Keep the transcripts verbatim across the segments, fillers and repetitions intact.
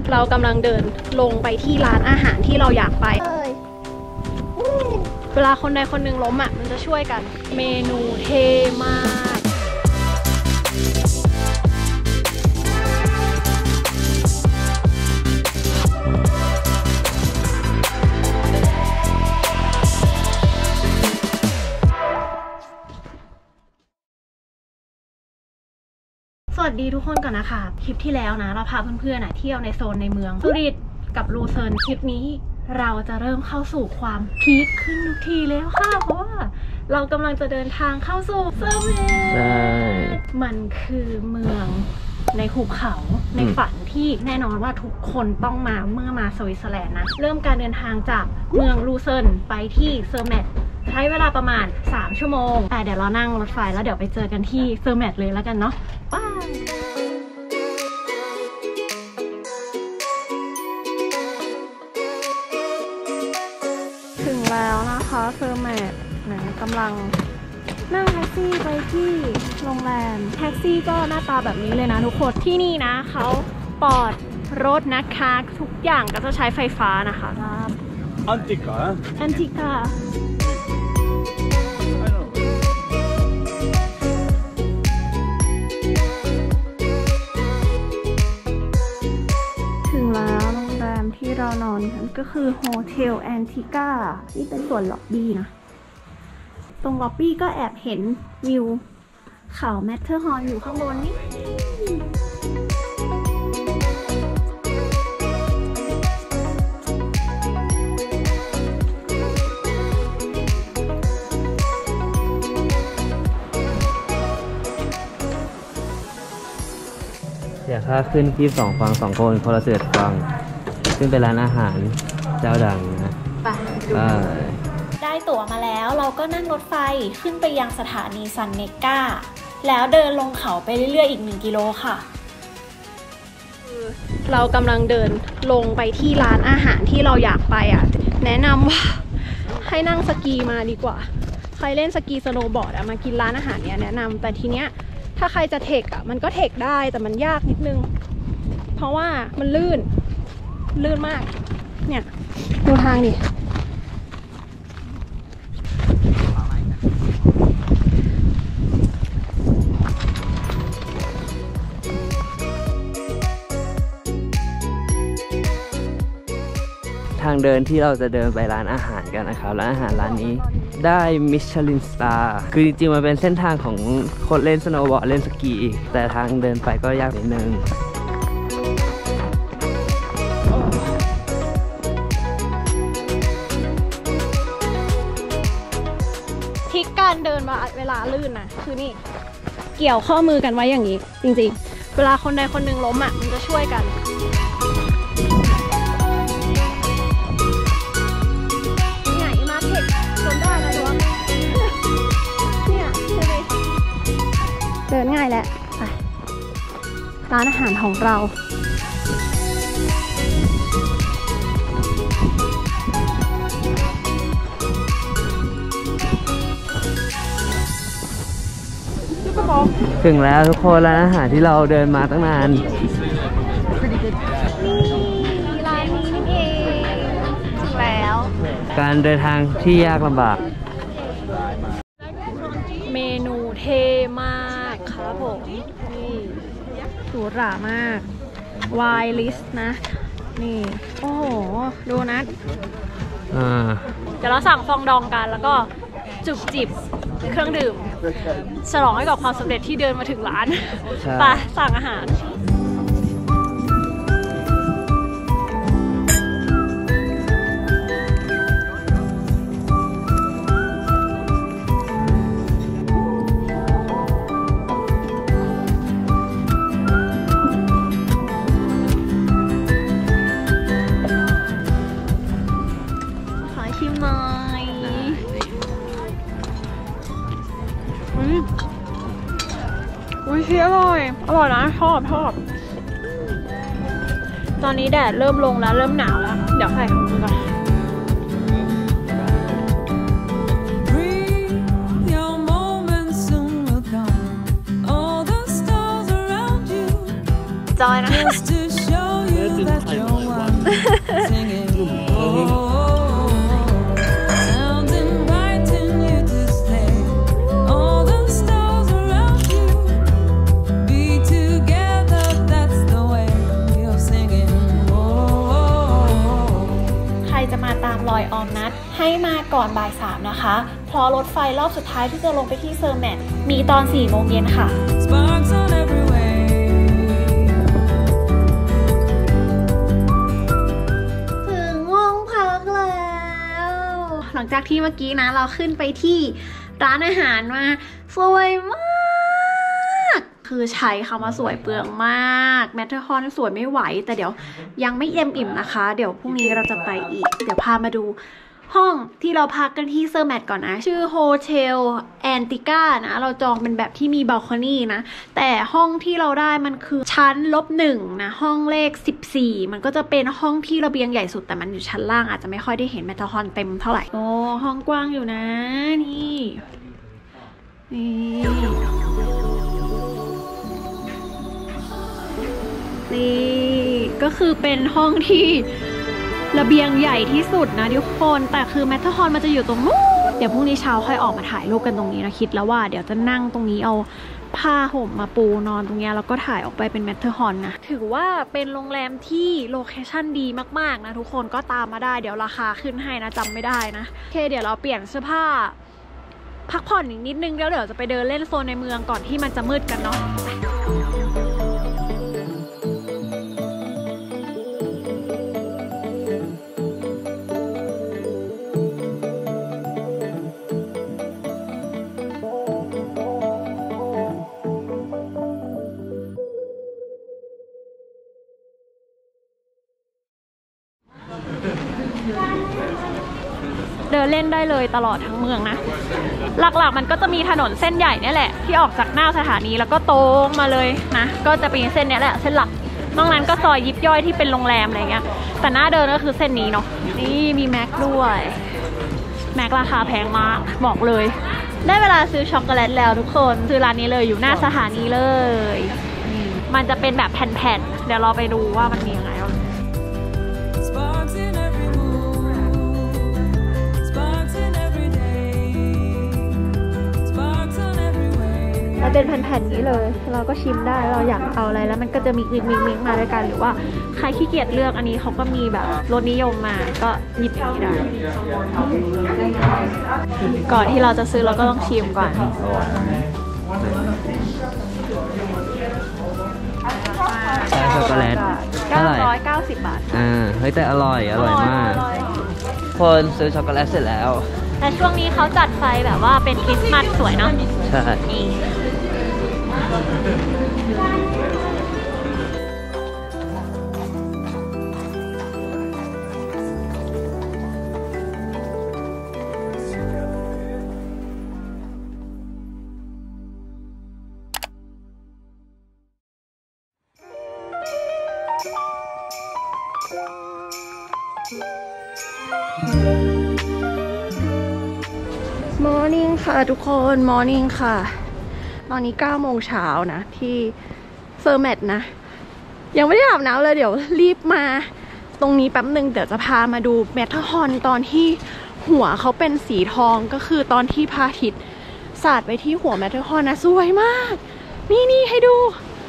เรากำลังเดินลงไปที่ร้านอาหารที่เราอยากไปเวลาคนใดคนหนึ่งล้มอ่ะมันจะช่วยกันเมนูเท่มากสวัสดีทุกคนก่อนนะคะคลิปที่แล้วนะเราพาเพื่อนๆเที่ยวในโซนในเมืองสุริตกับลูเซิร์นคลิปนี้เราจะเริ่มเข้าสู่ความพีคขึ้นทุกทีแล้วค่ะเพราะว่าเรากำลังจะเดินทางเข้าสู่เซอร์เมตมันคือเมืองในหุบเขาในฝันที่แน่นอนว่าทุกคนต้องมาเมื่อมาสวิตเซอร์แลนด์นะเริ่มการเดินทางจากเมืองลูเซิร์นไปที่เซอร์เมตใช้เวลาประมาณสามชั่วโมงแต่เดี๋ยวเรานั่งรถไฟแล้วเดี๋ยวไปเจอกันที่เซอร์เมตเลยแล้วกันเนาะป้าถึงแล้วนะคะเซอร์เมตนะกำลังนั่งแท็กซี่ไปที่โรงแรมแท็กซี่ก็หน้าตาแบบนี้เลยนะทุกคนที่นี่นะเขาปลอดรถนะคะทุกอย่างก็จะใช้ไฟฟ้านะคะอันติกาอันติกาถึงแล้วโรงแรมที่เรานอนกันก็คือโฮเทลแอนติกานี่เป็นส่วนล็อบบี้นะตรงล็อบบี้ก็แอบเห็นวิวเขาแมทเทอร์ฮอร์นอยู่ข้างบนนี่เสียค่าขึ้นที่สองฟังสองคนคนละเศษฟังขึ้นไปร้านอาหารเจ้าดังนะไปได้ตั๋วมาแล้วเราก็นั่งรถไฟขึ้นไปยังสถานีซันเนก้าแล้วเดินลงเขาไปเรื่อยๆอีกหนึ่งกิโลค่ะเรากำลังเดินลงไปที่ร้านอาหารที่เราอยากไปอ่ะแนะนำว่าให้นั่งสกีมาดีกว่าใครเล่นสกีสโนว์บอร์ดอะมากินร้านอาหารเนี้ยแนะนำแต่ทีเนี้ยถ้าใครจะเทคอ่ะมันก็เทคได้แต่มันยากนิดนึงเพราะว่ามันลื่นลื่นมากเนี่ยดูทางดิทางเดินที่เราจะเดินไปร้านอาหารกันนะครับร้านอาหารร้านนี้ได้มิชลินสตาร์คือจริงๆมันเป็นเส้นทางของคนเล่นสโนว์บอร์ดเล่นสกีแต่ทางเดินไปก็ยากนิดนึงทิศการเดินเวลาลื่นนะคือนี่เกี่ยวข้อมือกันไว้อย่างนี้จริงๆเวลาคนใดคนหนึ่งล้มอ่ะมันจะช่วยกันเดินง่ายแหละไปร้านอาหารของเราถึงแล้วทุกคนร้านอาหารที่เราเดินมาตั้งนานนี่ร้านนี้นี่เองถึงแล้วการเดินทางที่ยากลำบากเมนูเท่มากครับผมนี่หรูหรามากไวน์ลิสต์นะนี่โอ้โหดูนะอ่าเดี๋ยวเราสั่งฟองดองกันแล้วก็จุบจิบเครื่องดื่มฉลองให้กับความสำเร็จที่เดินมาถึงร้านไปสั่งอาหารอุ้ยเชียอร่อยอร่อยนะชอบชอบตอนนี้แดดเริ่มลงแล้วเริ่มหนาวแล้วเดี๋ยวใส่ถุงมือก่อน จอยนะ that you're one singing. Sounds inviting you to stay. All the stars around you be together. That's the way you're singing. ใครจะมาตามรอยออมนัดให้มาก่อนบ่ายสามนะคะเพราะรถไฟรอบสุดท้ายที่จะลงไปที่เซอร์แมทมีตอนสี่โมงเย็นค่ะ Sparks on every way. ถึงห้องพักแล้ว หลังจากที่เมื่อกี้นะเราขึ้นไปที่ร้านอาหารมาสวยมากคือใช้คำว่าสวยเปลืองมากแมทเทอร์ฮอนสวยไม่ไหวแต่เดี๋ยวยังไม่เอ็มอิ่มนะคะเดี๋ยวพรุ่งนี้เราจะไปอีกเดี๋ยวพามาดูห้องที่เราพักกันที่เซอร์แมทก่อนนะชื่อโฮเทลแอนติก้านะเราจองเป็นแบบที่มีบัลคอนี่นะแต่ห้องที่เราได้มันคือชั้นลบหนึ่งนะห้องเลขสิบสี่มันก็จะเป็นห้องที่ระเบียงใหญ่สุดแต่มันอยู่ชั้นล่างอาจจะไม่ค่อยได้เห็นแมทเทอร์ฮอนเต็มเท่าไหร่โอ้ห้องกว้างอยู่นะนี่นี่นี่ก็คือเป็นห้องที่ระเบียงใหญ่ที่สุดนะทุกคนแต่คือแมทเทอร์ฮอนมันจะอยู่ตรงนู้นเดี๋ยวพรุ่งนี้เช้าค่อยออกมาถ่ายรูปกันตรงนี้นะคิดแล้วว่าเดี๋ยวจะนั่งตรงนี้เอาผ้าห่มมาปูนอนตรงนี้แล้วก็ถ่ายออกไปเป็นแมทเทอร์ฮอนนะถือว่าเป็นโรงแรมที่โลเคชั่นดีมากๆนะทุกคนก็ตามมาได้เดี๋ยวราคาขึ้นให้นะจำไม่ได้นะโอเคเดี๋ยวเราเปลี่ยนเสื้อผ้าพักผ่อนอีกนิดนึงแล้วเดี๋ยวจะไปเดินเล่นโซนในเมืองก่อนที่มันจะมืดกันเนาะเดินเล่นได้เลยตลอดทั้งเมืองนะหลักๆมันก็จะมีถนนเส้นใหญ่นี่แหละที่ออกจากหน้าสถานีแล้วก็ตรงมาเลยนะก็จะเป็นเส้นนี้แหละเส้นหลักนอกนั้นก็ซอยยิบย่อยที่เป็นโรงแรมอะไรเงี้ยแต่หน้าเดินก็คือเส้นนี้เนาะนี่มีแม็กด้วยแม็กราคาแพงมากบอกเลยได้เวลาซื้อช็อกโกแลตแล้วทุกคนซื้อร้านนี้เลยอยู่หน้าสถานีเลยมันจะเป็นแบบแผ่นๆเดี๋ยวเราไปดูว่ามันมียังไงมันเป็นแผ่นๆนี้เลยเราก็ชิมได้เราอยากเอาอะไรแล้วมันก็จะมีกลิ่นมิกๆมาด้วยกันหรือว่าใครขี้เกียจเลือกอันนี้เขาก็มีแบบรสนิยมมาก็หยิบอย่างนี้ได้ก่อนที่เราจะซื้อเราก็ต้องชิมก่อนชาช็อกโกแลตเท่าไหร่เก้าร้อยเก้าสิบบาทอ่าเฮ้ยแต่อร่อยอร่อยมากคนซื้อช็อกโกแลตเสร็จแล้วแต่ช่วงนี้เขาจัดไฟแบบว่าเป็นคริสต์มาสสวยเนาะใช่นี่มอร์นิ่งค่ะทุกคนมอร์นิ่งค่ะตอนนี้เก้าโมงเช้านะที่เซอร์แมทนะยังไม่ได้อาบน้ำเลยเดี๋ยวรีบมาตรงนี้แป๊บหนึ่งเดี๋ยวจะพามาดูแมทเทอร์ฮอนตอนที่หัวเขาเป็นสีทองก็คือตอนที่พระอาทิตย์สาดไปที่หัวแมทเทอร์ฮอนนะสวยมากนี่นี่ให้ดู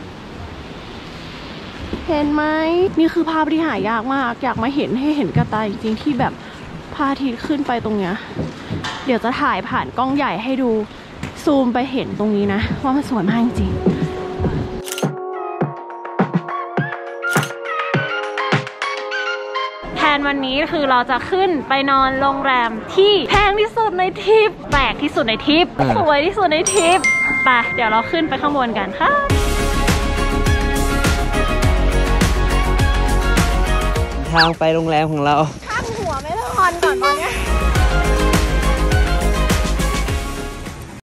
เห็นไหมนี่คือภาพที่หายากมากอยากมาเห็นให้เห็นกระตาจริงๆที่แบบพระอาทิตย์ขึ้นไปตรงเนี้ยเดี๋ยวจะถ่ายผ่านกล้องใหญ่ให้ดูซูมไปเห็นตรงนี้นะว่ามันสวยมากจริงแผนวันนี้คือเราจะขึ้นไปนอนโรงแรมที่แพงที่สุดในทริปแปลกที่สุดในทริปสวยที่สุดในทริปไปเดี๋ยวเราขึ้นไปข้างบนกันค่ะทางไปโรงแรมของเราข้ามหัวไม่ละครก่อนตอนนี้